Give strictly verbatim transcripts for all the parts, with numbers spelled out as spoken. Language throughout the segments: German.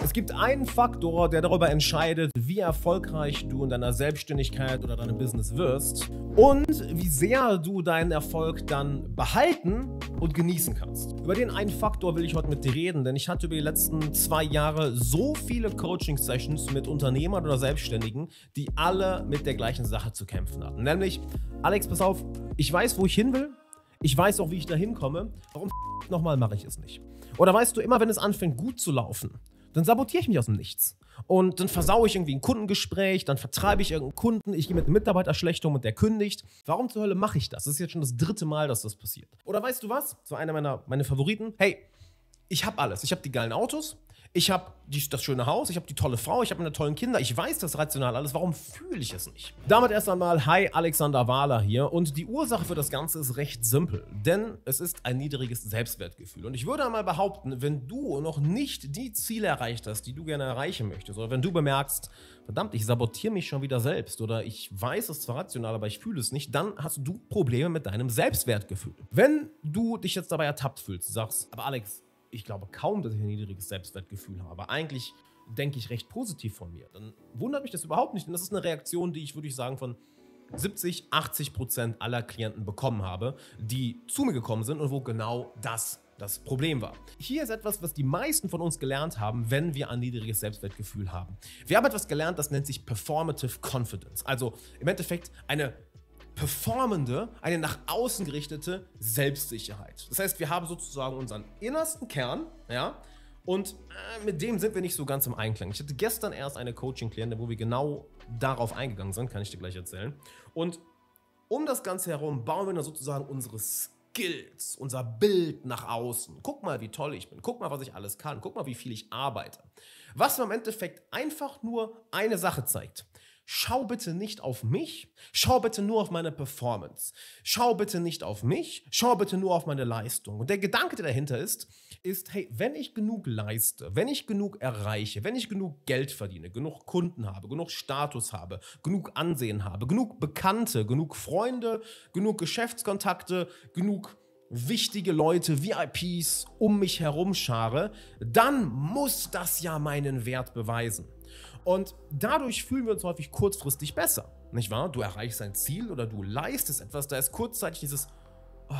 Es gibt einen Faktor, der darüber entscheidet, wie erfolgreich du in deiner Selbstständigkeit oder deinem Business wirst und wie sehr du deinen Erfolg dann behalten und genießen kannst. Über den einen Faktor will ich heute mit dir reden, denn ich hatte über die letzten zwei Jahre so viele Coaching-Sessions mit Unternehmern oder Selbstständigen, die alle mit der gleichen Sache zu kämpfen hatten. Nämlich, Alex, pass auf, ich weiß, wo ich hin will, ich weiß auch, wie ich da hinkomme, warum nochmal mache ich es nicht? Oder weißt du, immer wenn es anfängt gut zu laufen, dann sabotiere ich mich aus dem Nichts. Und dann versaue ich irgendwie ein Kundengespräch, dann vertreibe ich irgendeinen Kunden, ich gehe mit einem Mitarbeiter schlecht um und der kündigt. Warum zur Hölle mache ich das? Das ist jetzt schon das dritte Mal, dass das passiert. Oder weißt du was? So einer meiner meine Favoriten. Hey, ich habe alles. Ich habe die geilen Autos, ich habe das schöne Haus, ich habe die tolle Frau, ich habe meine tollen Kinder, ich weiß das rational alles, warum fühle ich es nicht? Damit erst einmal, hi, Alexander Wahler hier und die Ursache für das Ganze ist recht simpel, denn es ist ein niedriges Selbstwertgefühl und ich würde einmal behaupten, wenn du noch nicht die Ziele erreicht hast, die du gerne erreichen möchtest oder wenn du bemerkst, verdammt, ich sabotiere mich schon wieder selbst oder ich weiß es zwar rational, aber ich fühle es nicht, dann hast du Probleme mit deinem Selbstwertgefühl. Wenn du dich jetzt dabei ertappt fühlst, sagst, aber Alex, ich glaube kaum, dass ich ein niedriges Selbstwertgefühl habe. Eigentlich denke ich recht positiv von mir. Dann wundert mich das überhaupt nicht, denn das ist eine Reaktion, die ich, würde ich sagen, von siebzig, achtzig Prozent aller Klienten bekommen habe, die zu mir gekommen sind und wo genau das das Problem war. Hier ist etwas, was die meisten von uns gelernt haben, wenn wir ein niedriges Selbstwertgefühl haben. Wir haben etwas gelernt, das nennt sich Performative Confidence. Also im Endeffekt eine performende, eine nach außen gerichtete Selbstsicherheit. Das heißt, wir haben sozusagen unseren innersten Kern, ja, und äh, mit dem sind wir nicht so ganz im Einklang. Ich hatte gestern erst eine Coaching-Klientin, wo wir genau darauf eingegangen sind, kann ich dir gleich erzählen. Und um das Ganze herum bauen wir dann sozusagen unsere Skills, unser Bild nach außen. Guck mal, wie toll ich bin. Guck mal, was ich alles kann. Guck mal, wie viel ich arbeite. Was mir im Endeffekt einfach nur eine Sache zeigt. Schau bitte nicht auf mich, schau bitte nur auf meine Performance. Schau bitte nicht auf mich, schau bitte nur auf meine Leistung. Und der Gedanke, der dahinter ist, ist, hey, wenn ich genug leiste, wenn ich genug erreiche, wenn ich genug Geld verdiene, genug Kunden habe, genug Status habe, genug Ansehen habe, genug Bekannte, genug Freunde, genug Geschäftskontakte, genug wichtige Leute, V I Ps um mich herum schare, dann muss das ja meinen Wert beweisen. Und dadurch fühlen wir uns häufig kurzfristig besser, nicht wahr? Du erreichst ein Ziel oder du leistest etwas, da ist kurzzeitig dieses oh.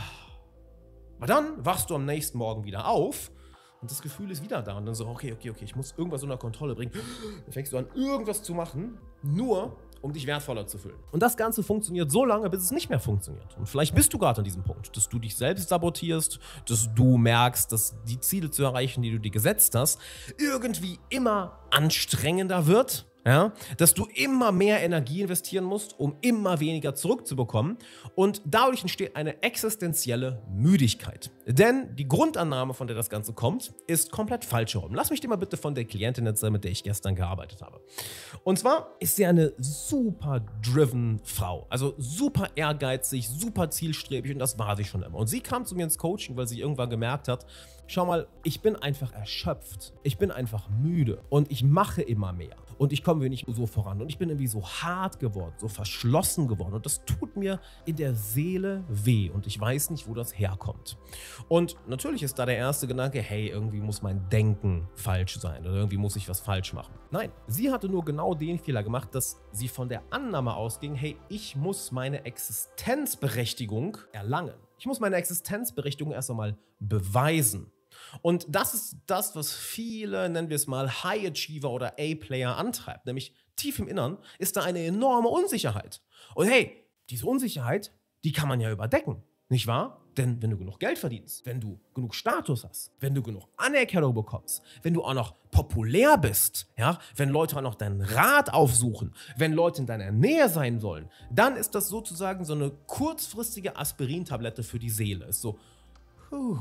Aber dann wachst du am nächsten Morgen wieder auf und das Gefühl ist wieder da und dann so, okay, okay, okay, ich muss irgendwas unter Kontrolle bringen. Dann fängst du an, irgendwas zu machen, nur um dich wertvoller zu fühlen. Und das Ganze funktioniert so lange, bis es nicht mehr funktioniert. Und vielleicht bist du gerade an diesem Punkt, dass du dich selbst sabotierst, dass du merkst, dass die Ziele zu erreichen, die du dir gesetzt hast, irgendwie immer anstrengender wird. Ja, dass du immer mehr Energie investieren musst, um immer weniger zurückzubekommen und dadurch entsteht eine existenzielle Müdigkeit. Denn die Grundannahme, von der das Ganze kommt, ist komplett falsch herum. Lass mich dir mal bitte von der Klientin erzählen, mit der ich gestern gearbeitet habe. Und zwar ist sie eine super driven Frau, also super ehrgeizig, super zielstrebig und das war sie schon immer. Und sie kam zu mir ins Coaching, weil sie irgendwann gemerkt hat, schau mal, ich bin einfach erschöpft, ich bin einfach müde und ich mache immer mehr. Und ich komme nicht so voran. Und ich bin irgendwie so hart geworden, so verschlossen geworden. Und das tut mir in der Seele weh. Und ich weiß nicht, wo das herkommt. Und natürlich ist da der erste Gedanke, hey, irgendwie muss mein Denken falsch sein. Oder irgendwie muss ich was falsch machen. Nein, sie hatte nur genau den Fehler gemacht, dass sie von der Annahme ausging, hey, ich muss meine Existenzberechtigung erlangen. Ich muss meine Existenzberechtigung erst einmal beweisen. Und das ist das, was viele, nennen wir es mal, High Achiever oder A-Player antreibt. Nämlich tief im Innern ist da eine enorme Unsicherheit. Und hey, diese Unsicherheit, die kann man ja überdecken, nicht wahr? Denn wenn du genug Geld verdienst, wenn du genug Status hast, wenn du genug Anerkennung bekommst, wenn du auch noch populär bist, ja, wenn Leute auch noch deinen Rat aufsuchen, wenn Leute in deiner Nähe sein sollen, dann ist das sozusagen so eine kurzfristige Aspirintablette für die Seele. Ist so, puh.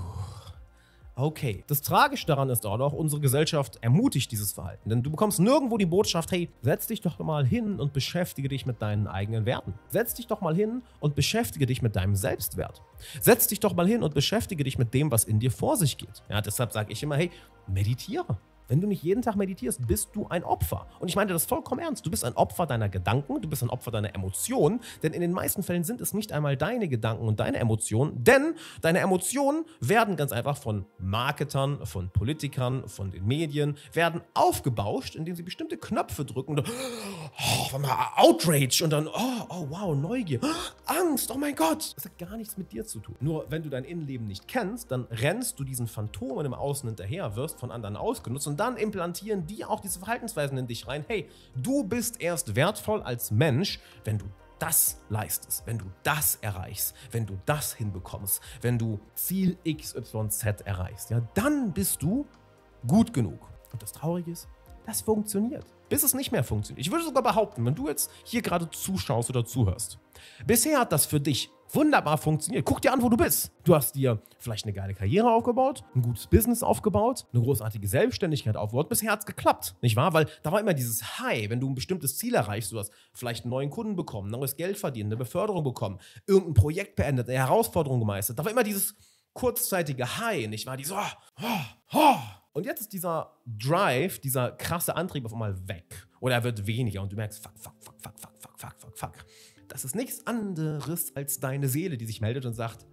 Okay. Das Tragische daran ist auch noch, unsere Gesellschaft ermutigt dieses Verhalten. Denn du bekommst nirgendwo die Botschaft, hey, setz dich doch mal hin und beschäftige dich mit deinen eigenen Werten. Setz dich doch mal hin und beschäftige dich mit deinem Selbstwert. Setz dich doch mal hin und beschäftige dich mit dem, was in dir vor sich geht. Ja, deshalb sage ich immer, hey, meditiere. Wenn du nicht jeden Tag meditierst, bist du ein Opfer. Und ich meine das vollkommen ernst. Du bist ein Opfer deiner Gedanken, du bist ein Opfer deiner Emotionen, denn in den meisten Fällen sind es nicht einmal deine Gedanken und deine Emotionen, denn deine Emotionen werden ganz einfach von Marketern, von Politikern, von den Medien, werden aufgebauscht, indem sie bestimmte Knöpfe drücken und oh, Outrage und dann, oh, oh wow, Neugier, Angst, oh mein Gott. Das hat gar nichts mit dir zu tun. Nur wenn du dein Innenleben nicht kennst, dann rennst du diesen Phantomen im Außen hinterher, wirst von anderen ausgenutzt und dann implantieren die auch diese Verhaltensweisen in dich rein. Hey, du bist erst wertvoll als Mensch, wenn du das leistest, wenn du das erreichst, wenn du das hinbekommst, wenn du Ziel X Y Z erreichst, ja, dann bist du gut genug. Und das Traurige ist, das funktioniert, bis es nicht mehr funktioniert. Ich würde sogar behaupten, wenn du jetzt hier gerade zuschaust oder zuhörst, bisher hat das für dich wunderbar funktioniert. Guck dir an, wo du bist. Du hast dir vielleicht eine geile Karriere aufgebaut, ein gutes Business aufgebaut, eine großartige Selbstständigkeit aufgebaut. Bisher hat es geklappt, nicht wahr? Weil da war immer dieses High, wenn du ein bestimmtes Ziel erreichst, du hast vielleicht einen neuen Kunden bekommen, neues Geld verdient, eine Beförderung bekommen, irgendein Projekt beendet, eine Herausforderung gemeistert. Da war immer dieses kurzzeitige High, nicht wahr? Dieses oh, oh, oh. Und jetzt ist dieser Drive, dieser krasse Antrieb auf einmal weg. Oder er wird weniger und du merkst, fuck, fuck, fuck, fuck, fuck, fuck, fuck, fuck, fuck. Das ist nichts anderes als deine Seele, die sich meldet und sagt,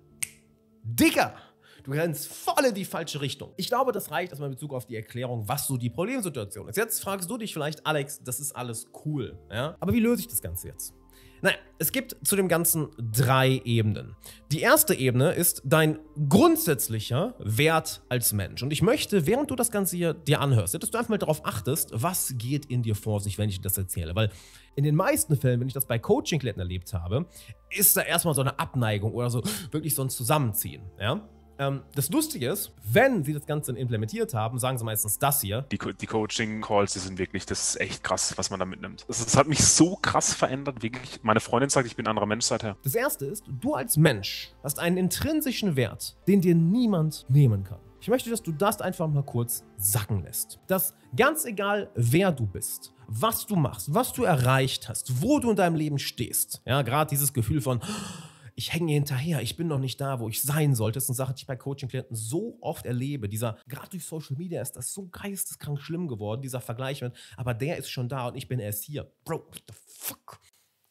Digga, du rennst voll in die falsche Richtung. Ich glaube, das reicht erstmal in Bezug auf die Erklärung, was so die Problemsituation ist. Jetzt fragst du dich vielleicht, Alex, das ist alles cool, ja? Aber wie löse ich das Ganze jetzt? Naja, es gibt zu dem Ganzen drei Ebenen. Die erste Ebene ist dein grundsätzlicher Wert als Mensch. Und ich möchte, während du das Ganze hier dir anhörst, dass du einfach mal darauf achtest, was geht in dir vor sich, wenn ich dir das erzähle. Weil in den meisten Fällen, wenn ich das bei Coaching-Klienten erlebt habe, ist da erstmal so eine Abneigung oder so wirklich so ein Zusammenziehen, ja? Das Lustige ist, wenn sie das Ganze implementiert haben, sagen sie meistens das hier. Die, die Coaching-Calls, die sind wirklich, das ist echt krass, was man da mitnimmt. Das, das hat mich so krass verändert, wirklich. Meine Freundin sagt, ich bin ein anderer Mensch seither. Das erste ist, du als Mensch hast einen intrinsischen Wert, den dir niemand nehmen kann. Ich möchte, dass du das einfach mal kurz sacken lässt. Dass ganz egal, wer du bist, was du machst, was du erreicht hast, wo du in deinem Leben stehst, ja, gerade dieses Gefühl von ich hänge hinterher, ich bin noch nicht da, wo ich sein sollte. Das ist eine Sache, die ich bei Coaching-Klienten so oft erlebe. Dieser, gerade durch Social Media ist das so geisteskrank schlimm geworden, dieser Vergleich mit, aber der ist schon da und ich bin erst hier. Bro, what the fuck?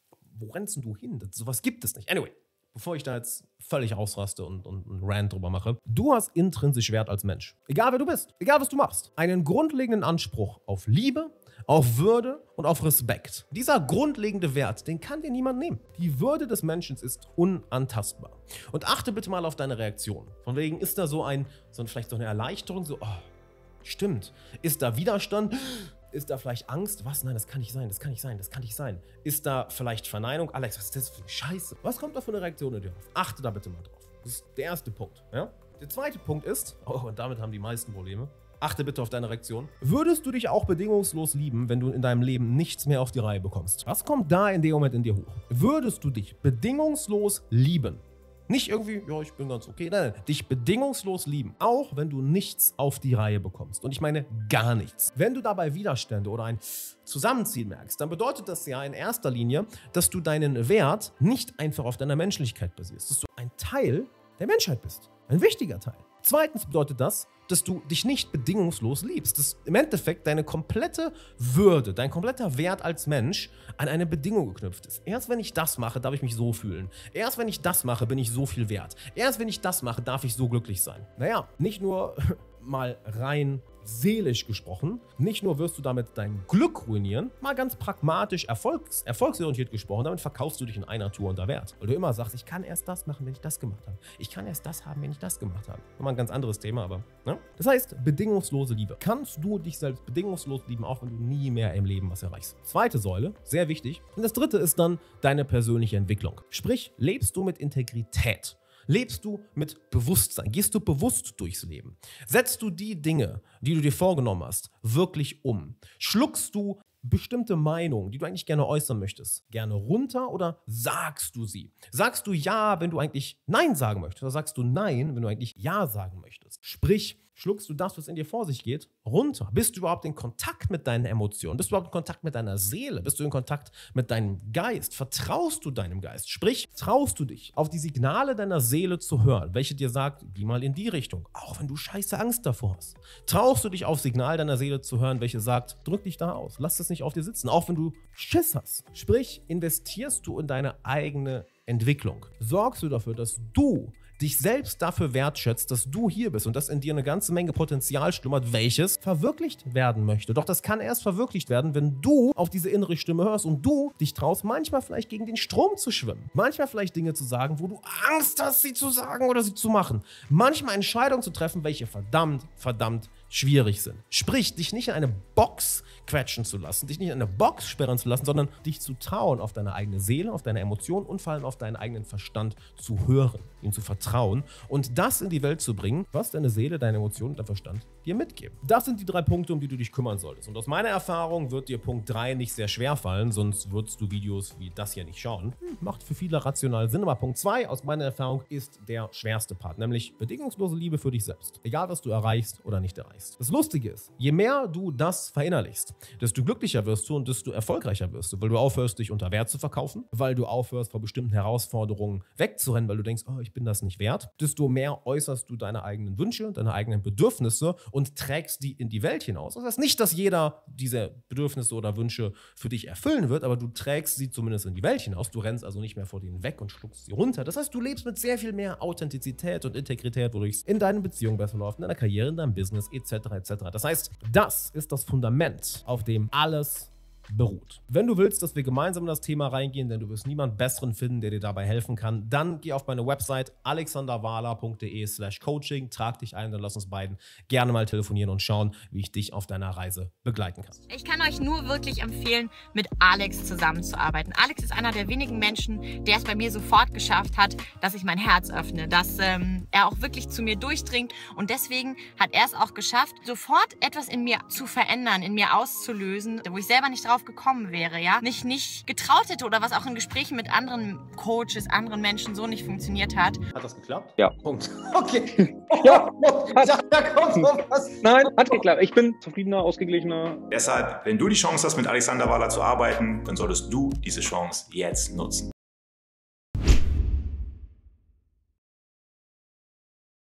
Wo rennst denn du hin? Das, sowas gibt es nicht. Anyway, bevor ich da jetzt völlig ausraste und, und einen Rant drüber mache, du hast intrinsisch Wert als Mensch. Egal wer du bist, egal was du machst. Einen grundlegenden Anspruch auf Liebe, auf Würde und auf Respekt. Dieser grundlegende Wert, den kann dir niemand nehmen. Die Würde des Menschen ist unantastbar. Und achte bitte mal auf deine Reaktion. Von wegen, ist da so ein, so ein vielleicht so eine Erleichterung, so, oh, stimmt. Ist da Widerstand? Ist da vielleicht Angst? Was? Nein, das kann nicht sein, das kann nicht sein, das kann nicht sein. Ist da vielleicht Verneinung? Alex, was ist das für eine Scheiße? Was kommt da für eine Reaktion in dir auf? Achte da bitte mal drauf. Das ist der erste Punkt. Ja? Der zweite Punkt ist, oh, und damit haben die meisten Probleme, achte bitte auf deine Reaktion. Würdest du dich auch bedingungslos lieben, wenn du in deinem Leben nichts mehr auf die Reihe bekommst? Was kommt da in dem Moment in dir hoch? Würdest du dich bedingungslos lieben? Nicht irgendwie, ja, ich bin ganz okay. Nein, nein, dich bedingungslos lieben. Auch wenn du nichts auf die Reihe bekommst. Und ich meine gar nichts. Wenn du dabei Widerstände oder ein Zusammenziehen merkst, dann bedeutet das ja in erster Linie, dass du deinen Wert nicht einfach auf deiner Menschlichkeit basierst. Dass du ein Teil der Menschheit bist. Ein wichtiger Teil. Zweitens bedeutet das, dass du dich nicht bedingungslos liebst. Dass im Endeffekt deine komplette Würde, dein kompletter Wert als Mensch an eine Bedingung geknüpft ist. Erst wenn ich das mache, darf ich mich so fühlen. Erst wenn ich das mache, bin ich so viel wert. Erst wenn ich das mache, darf ich so glücklich sein. Naja, nicht nur mal rein seelisch gesprochen, nicht nur wirst du damit dein Glück ruinieren, mal ganz pragmatisch, erfolgs erfolgsorientiert gesprochen, damit verkaufst du dich in einer Tour unter Wert. Weil du immer sagst, ich kann erst das machen, wenn ich das gemacht habe. Ich kann erst das haben, wenn ich das gemacht habe. Nochmal ein ganz anderes Thema, aber ne? Das heißt, bedingungslose Liebe. Kannst du dich selbst bedingungslos lieben, auch wenn du nie mehr im Leben was erreichst. Zweite Säule, sehr wichtig. Und das dritte ist dann deine persönliche Entwicklung. Sprich, lebst du mit Integrität? Lebst du mit Bewusstsein? Gehst du bewusst durchs Leben? Setzt du die Dinge, die du dir vorgenommen hast, wirklich um? Schluckst du bestimmte Meinungen, die du eigentlich gerne äußern möchtest, gerne runter oder sagst du sie? Sagst du ja, wenn du eigentlich Nein sagen möchtest? Oder sagst du Nein, wenn du eigentlich Ja sagen möchtest? Sprich, schluckst du das, was in dir vor sich geht, runter? Bist du überhaupt in Kontakt mit deinen Emotionen? Bist du überhaupt in Kontakt mit deiner Seele? Bist du in Kontakt mit deinem Geist? Vertraust du deinem Geist? Sprich, traust du dich, auf die Signale deiner Seele zu hören, welche dir sagt, geh mal in die Richtung, auch wenn du scheiße Angst davor hast. Traust brauchst du dich auf Signal deiner Seele zu hören, welche sagt, drück dich da aus, lass das nicht auf dir sitzen, auch wenn du Schiss hast. Sprich, investierst du in deine eigene Entwicklung. Sorgst du dafür, dass du dich selbst dafür wertschätzt, dass du hier bist und dass in dir eine ganze Menge Potenzial schlummert, welches verwirklicht werden möchte. Doch das kann erst verwirklicht werden, wenn du auf diese innere Stimme hörst und du dich traust, manchmal vielleicht gegen den Strom zu schwimmen. Manchmal vielleicht Dinge zu sagen, wo du Angst hast, sie zu sagen oder sie zu machen. Manchmal Entscheidungen zu treffen, welche verdammt, verdammt schwierig sind. Sprich, dich nicht in eine Box quetschen zu lassen, dich nicht in eine Box sperren zu lassen, sondern dich zu trauen, auf deine eigene Seele, auf deine Emotionen und vor allem auf deinen eigenen Verstand zu hören, ihm zu vertrauen und das in die Welt zu bringen, was deine Seele, deine Emotionen und dein Verstand dir mitgeben. Das sind die drei Punkte, um die du dich kümmern solltest. Und aus meiner Erfahrung wird dir Punkt drei nicht sehr schwer fallen, sonst würdest du Videos wie das hier nicht schauen. Hm, macht für viele rational Sinn, aber Punkt zwei aus meiner Erfahrung ist der schwerste Part, nämlich bedingungslose Liebe für dich selbst. Egal, was du erreichst oder nicht erreichst. Das Lustige ist, je mehr du das verinnerlichst, desto glücklicher wirst du und desto erfolgreicher wirst du, weil du aufhörst, dich unter Wert zu verkaufen, weil du aufhörst, vor bestimmten Herausforderungen wegzurennen, weil du denkst, oh, ich bin das nicht wert. Desto mehr äußerst du deine eigenen Wünsche, deine eigenen Bedürfnisse und trägst die in die Welt hinaus. Das heißt nicht, dass jeder diese Bedürfnisse oder Wünsche für dich erfüllen wird, aber du trägst sie zumindest in die Welt hinaus. Du rennst also nicht mehr vor denen weg und schluckst sie runter. Das heißt, du lebst mit sehr viel mehr Authentizität und Integrität, wodurch es in deinen Beziehungen besser läuft, in deiner Karriere, in deinem Business et cetera et cetera. Das heißt, das ist das Fundament, auf dem alles beruht. Wenn du willst, dass wir gemeinsam in das Thema reingehen, denn du wirst niemanden besseren finden, der dir dabei helfen kann, dann geh auf meine Website alexanderwahler punkt de slash coaching, trag dich ein, dann lass uns beiden gerne mal telefonieren und schauen, wie ich dich auf deiner Reise begleiten kann. Ich kann euch nur wirklich empfehlen, mit Alex zusammenzuarbeiten. Alex ist einer der wenigen Menschen, der es bei mir sofort geschafft hat, dass ich mein Herz öffne, dass ähm, er auch wirklich zu mir durchdringt und deswegen hat er es auch geschafft, sofort etwas in mir zu verändern, in mir auszulösen, wo ich selber nicht drauf gekommen wäre, ja, mich nicht getraut hätte oder was auch in Gesprächen mit anderen Coaches, anderen Menschen so nicht funktioniert hat. Hat das geklappt? Ja. Punkt. Okay. Ja, hat. Da kommt noch was. Nein, hat geklappt. Ich bin zufriedener, ausgeglichener. Deshalb, wenn du die Chance hast, mit Alexander Wahler zu arbeiten, dann solltest du diese Chance jetzt nutzen.